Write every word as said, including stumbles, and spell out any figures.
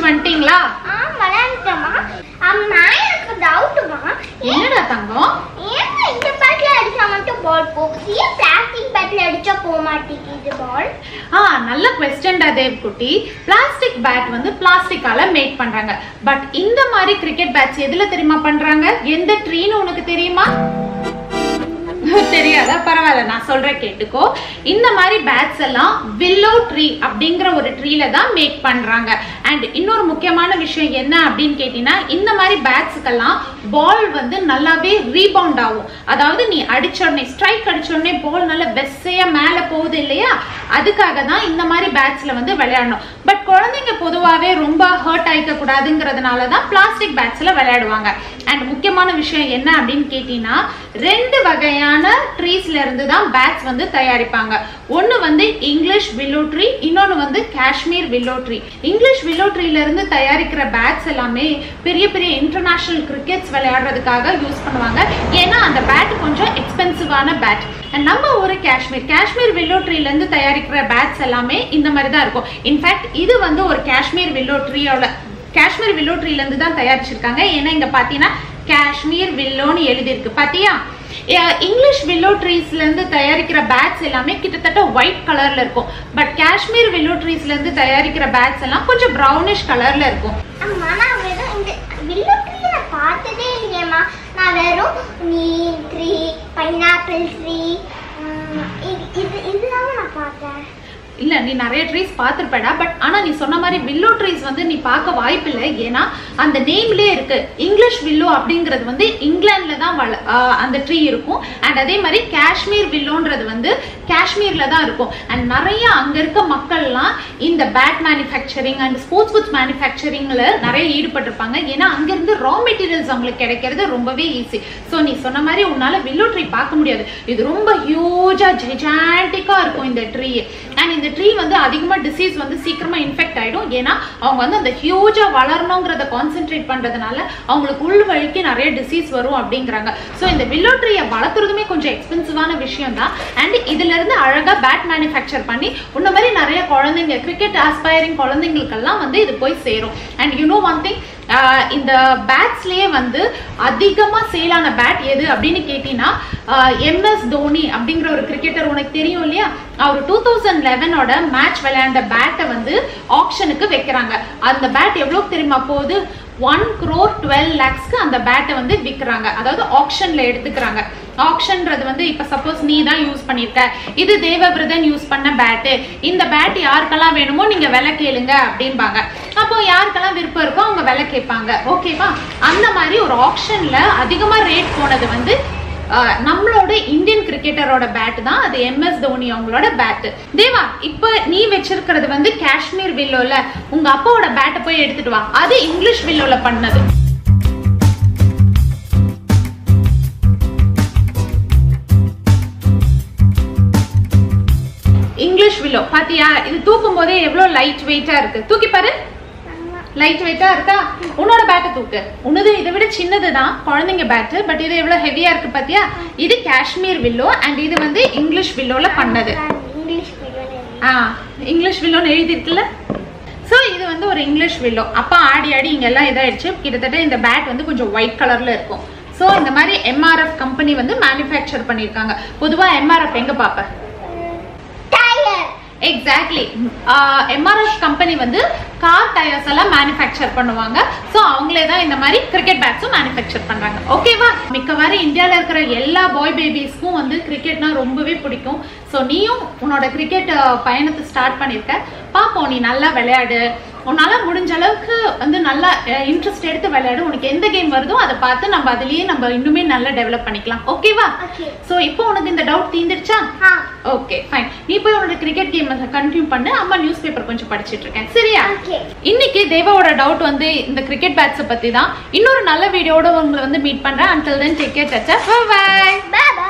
வந்துட்டீங்களா? ஆ விளையாண்டமா. அம்மா எனக்கு டவுட்மா. என்னடா தங்கம்? ஏன் இந்த பேட்ல அடிச்சா மட்டும் பால் போகுது? ஏன் பிளாஸ்டிக் பேட்ல அடிச்சா போக மாட்டேங்குது பால்? ஆ நல்ல क्वेश्चनடா தேவ் குட்டி. பிளாஸ்டிக் பேட் வந்து பிளாஸ்டிக்கால மேக் பண்றாங்க. பட் இந்த மாதிரி கிரிக்கெட் பேட்ஸ் எதுல தெரியுமா பண்றாங்க? எந்த ட்ரீன்னு உனக்கு தெரியுமா? தெரியாதா? பரவாயில்ல, நான் சொல்றேன் கேட்டுக்கோ. இந்த மாதிரி பேட்ஸ் எல்லாம் வில்லோ ட்ரீ அப்படிங்கிற ஒரு ட்ரீல தான் மேக் பண்றாங்க. அண்ட் இன்னொரு முக்கியமான விஷயம் என்ன அப்படின்னு கேட்டீங்கன்னா, இந்த மாதிரி பேட்ஸுக்கெல்லாம் பால் வந்து நல்லாவே ரீபவுண்ட் ஆகும். அதாவது நீ அடிச்ச உடனே ஸ்ட்ரைக் அடிச்ச உடனே பால் நல்லா வெசையா மேல போகுது இல்லையா, அதுக்காக தான் இந்த மாதிரி பேட்ஸ்ல வந்து விளையாடணும். பட் குழந்தைங்க பொதுவாகவே ரொம்ப ஹர்ட் ஆயிக்க கூடாதுங்கிறதுனால தான் பிளாஸ்டிக் பேட்ஸ்ல விளையாடுவாங்க. அண்ட் முக்கியமான விஷயம் என்ன அப்படின்னு கேட்டீங்கன்னா, ரெண்டு வகையான ட்ரீஸ்ல இருந்து தான் பேட்ஸ் வந்து தயாரிப்பாங்க. ஒன்னு வந்து இங்கிலீஷ் வில்லோ ட்ரீ, இன்னொன்னு வந்து Kashmir willow tree. English willow ட்ரீல இருந்து தயாரிக்கிற பேட்ஸ் எல்லாமே பெரிய பெரிய இன்டர்நேஷனல் கிரிக்கெட்ஸ் விளையாடுறதுக்காக யூஸ் பண்ணுவாங்க. ஏன்னா அந்த பேட் கொஞ்சம் எக்ஸ்பென்சிவான பேட். நம்ம ஒரு காஷ்மீர் காஷ்மீர் வில்லோ ட்ரீல இருந்து தயாரிக்கிற பேட்ஸ் எல்லாமே இந்த மாதிரி தான் இருக்கும். இன்ஃபேக்ட் இது வந்து ஒரு காஷ்மீர் வில்லோ ட்ரீயோட காஷ்மீர் வில்லோ ட்ரீல இருந்து தான் தயாரிச்சிருக்காங்க. ஏன்னா இங்க பாத்தீங்கன்னா காஷ்மீர் வில்லோன்னு எழுதி இருக்கு பாத்தியா? இங்கிலீஷ் வில்லோ ட்ரீஸ்ல இருந்து தயாரிக்கிற பேட்ஸ் எல்லாமே கிட்டத்தட்ட ஒயிட் கலர்ல இருக்கும். பட் காஷ்மீர் வில்லோ ட்ரீஸ்ல இருந்து தயாரிக்கிற பேட்ஸ் எல்லாம் கொஞ்சம் ப்ரௌனிஷ் கலர்ல இருக்கும். அம்மா நான் வெறும் இந்த வில்லோ ட்ரீ நான் பார்த்ததே இல்லையம்மா. நான் வெறும் நீம் ட்ரீ, பைனாப்பிள் ட்ரீ, இது இதெல்லாம் நான் பார்த்தேன். இல்ல, நீ நிறைய ட்ரீஸ் பார்த்திருப்படா. பட் ஆனா நீ சொன்ன மாதிரி வில்லோ ட்ரீஸ் வந்து நீ பார்க்க வாய்ப்பு இல்லை. ஏன்னா அந்த நேம்லயே இருக்கு. இங்கிலீஷ் வில்லோ அப்படிங்கிறது வந்து இங்கிலாந்துல தான் அந்த ட்ரீ இருக்கும். அண்ட் அதே மாதிரி காஷ்மீர் வில்லோன்றது வந்து காஷ்மீர்ல தான் இருக்கும். அண்ட் நிறைய அங்க இருக்க மக்கள்லாம் இந்த bat manufacturing and sports goods மேனுஃபேக்சரிங்ல நிறைய ஈடுபட்டிருப்பாங்க. ஏன்னா அங்கிருந்து ரா மெட்டீரியல்ஸ் அவங்களுக்கு கிடைக்கிறது ரொம்பவே ஈஸி. ஸோ நீ சொன்ன மாதிரி உன்னால வில்லோ ட்ரீ பார்க்க முடியாது. இது ரொம்ப ஹியூஜா ஜெய்ஜாண்டிக்கா இருக்கும் இந்த ட்ரீ. அண்ட் இந்த ட்ரீ வந்து அதிகமா டிசீஸ் வந்து சீக்கிரமா இன்ஃபெக்ட் ஆயிடும். ஏன்னா அவங்க வந்து அந்த ஹியூஜா வளரணுங்கிறத கான்சென்ட்ரேட் பண்றதுனால அவங்களுக்கு உள் வழிக்கு நிறைய டிசீஸ் வரும் அப்படிங்கிறாங்க. ஸோ இந்த வில்லோ ட்ரீயை வளர்த்துறதுமே கொஞ்சம் எக்ஸ்பென்சிவான விஷயம் தான். அண்ட் இதுல இருந்து அழகா பேட் மேனுஃபேக்சர் பண்ணி உன்ன மாதிரி நிறைய குழந்தைங்க கிரிக்கெட் ஆஸ்பைரிங் குழந்தைங்களுக்கெல்லாம் வந்து இது போய் சேரும். And you know one thing, இந்த பேட்ஸ்லயே வந்து அதிகமா சேலான பேட் எது அப்படின்னு கேட்டீங்கன்னா, எம் எஸ் தோனி அப்படிங்கிற ஒரு கிரிக்கெட்டர் உனக்கு தெரியும் இல்லையா, அவர் டூ தௌசண்ட் லெவனோட மேட்ச் விளையாண்ட பேட்டை வந்து ஆக்ஷனுக்கு வைக்கிறாங்க. அந்த பேட் எவ்வளவு தெரியுமா போகுது? ஒன் crore டுவெல் லேக்ஸ்க்கு அந்த பேட்டை வந்து விற்கிறாங்க. அதாவது ஆக்ஷன்ல எடுத்துக்கிறாங்க. ஆக்ஷன்றது வந்து இப்ப சப்போஸ் நீ தான் யூஸ் பண்ணிருக்க, இது தேவபிரதன் யூஸ் பண்ண பேட்டு, இந்த பேட் யாருக்கெல்லாம் வேணுமோ நீங்க விலை கேளுங்க அப்படின்பாங்க. அப்போ யாருக்கெல்லாம் விருப்பம் இருக்கோ அவங்க விலை கேட்பாங்க. ஓகேவா? அந்த மாதிரி ஒரு ஆக்ஷன்ல அதிகமா ரேட் போனது வந்து நம்மளோட இந்தியன் கிரிக்கெட்டரோட பேட் தான். அது எம் எஸ் தோனி அவங்களோட பேட். தேவா, இப்ப நீ வச்சிருக்கிறது வந்து காஷ்மீர் வில்லோல, உங்க அப்பாவோட பேட்டை போய் எடுத்துட்டு வா. அது இங்கிலீஷ் வில்லோல பண்ணது. இங்கிலீஷ் வில்லோ பாத்தியா? இது தூக்கும் போதே எவ்வளவு லைட் வெயிட்டா இருக்கு. தூக்கி பாரு, லைட் வெயிட்டா இருக்கா? உன்னோட பேட்டை தூக்கு. உன்னது இதை விட சின்னதுதான் குழந்தைங்க பேட்டு. பட் இது எவ்வளவு ஹெவியா இருக்கு பாத்தியா? இது காஷ்மீர் வில்லோ அண்ட் இது வந்து இங்கிலீஷ் வில்லோல பண்ணது. ஆ இங்கிலீஷ் வில்லோன்னு எழுதி இருக்குல்ல. சோ இது வந்து ஒரு இங்கிலீஷ் வில்லோ. அப்பா ஆடி ஆடி இங்க எல்லாம் இதாயிடுச்சு. கிட்டத்தட்ட இந்த பேட் வந்து கொஞ்சம் ஒயிட் கலர்ல இருக்கும். சோ இந்த மாதிரி எம்ஆர்எஃப் கம்பெனி வந்து மேனுஃபேக்சர் பண்ணிருக்காங்க. பொதுவா எம்ஆர்எஃப் எங்க பாப்ப? எக்ஸாக்ட்லி. எம்ஆர்எஃப் கம்பெனி வந்து கார் டயர்ஸ் எல்லாம் மேனுஃபேக்சர் பண்ணுவாங்க. ஸோ அவங்களே தான் இந்த மாதிரி கிரிக்கெட் பேட்ஸும் மேனுஃபேக்சர் பண்றாங்க. ஓகேவா? மிக்கவாறு இந்தியாவில் இருக்கிற எல்லா பாய் பேபிஸ்க்கும் வந்து கிரிக்கெட்னா ரொம்பவே பிடிக்கும். ஸோ நீயும் உன்னோட கிரிக்கெட் பயணத்தை ஸ்டார்ட் பண்ணிருக்க. பாப்போம், நீ நல்லா விளையாடு. உன்னால முடிஞ்ச அளவுக்கு வந்து நல்லா இன்ட்ரெஸ்ட் எடுத்து விளையாடு. உனக்கு எந்த கேம் வருதோ அதை பார்த்து நம்ம அதுலயே நம்ம இன்னுமே நல்லா டெவலப் பண்ணிக்கலாம். ஓகேவா? சோ இப்போ உனக்கு இந்த டவுட் தீந்துருச்சா? Okay fine. நீ போய் உன்னோட கிரிக்கெட் கேம் கண்டினியூ பண்ணு. அம்மா நியூஸ் பேப்பர் கொஞ்சம் படிச்சிட்டு இருக்கேன். சரியா? இன்னைக்கு தேவாவோட டவுட் வந்து இந்த கிரிக்கெட் பேட்ஸ் பத்தி தான். இன்னொரு நல்ல வீடியோட உங்களை வந்து மீட் பண்றேன். until then take care. Bye bye.